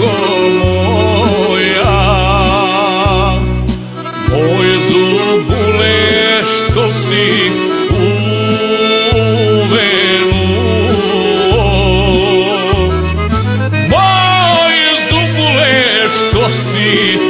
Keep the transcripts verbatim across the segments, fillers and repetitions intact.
tugo moja, moj zubule što si uvenuo, moj zubule što si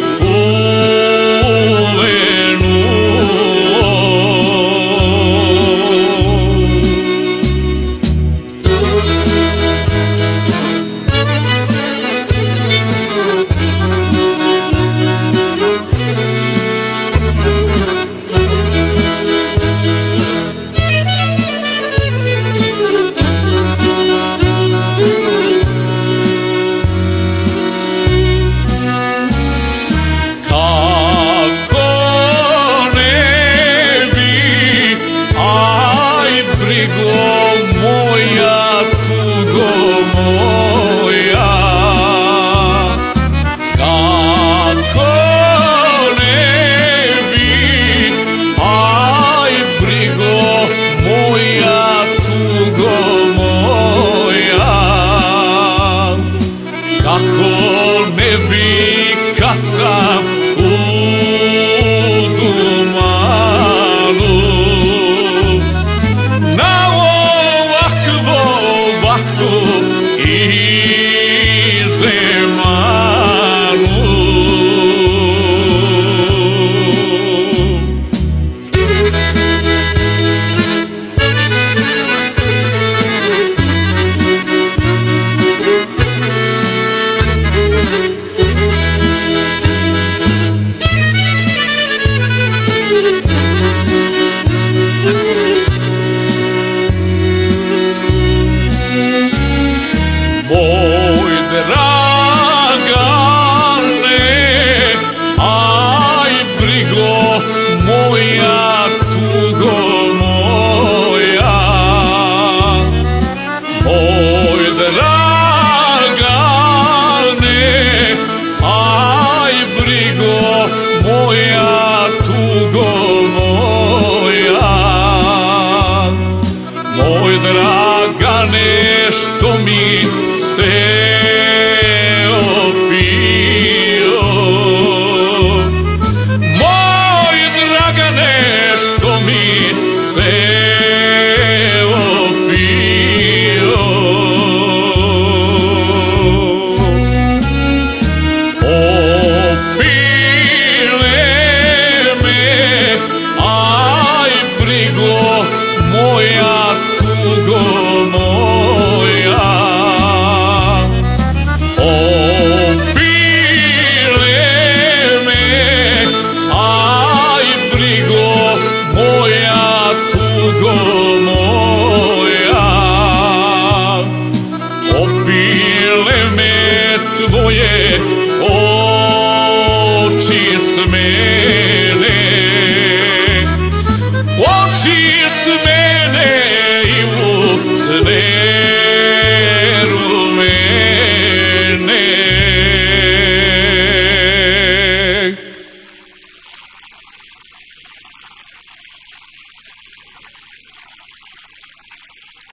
kad sam u dumanu na ovakvu vahtu i zemanu. Moj Dragane, aj brigo moja, tugo moja, moj Dragane, aj brigo moja, tugo moja, moj Dragane što mi se opio, moj Dragane što mi se opio, opile me, aj brigo moja, tugo moja, opile me, aj brigo moja, tugo moja, opile me tvoje oči sme.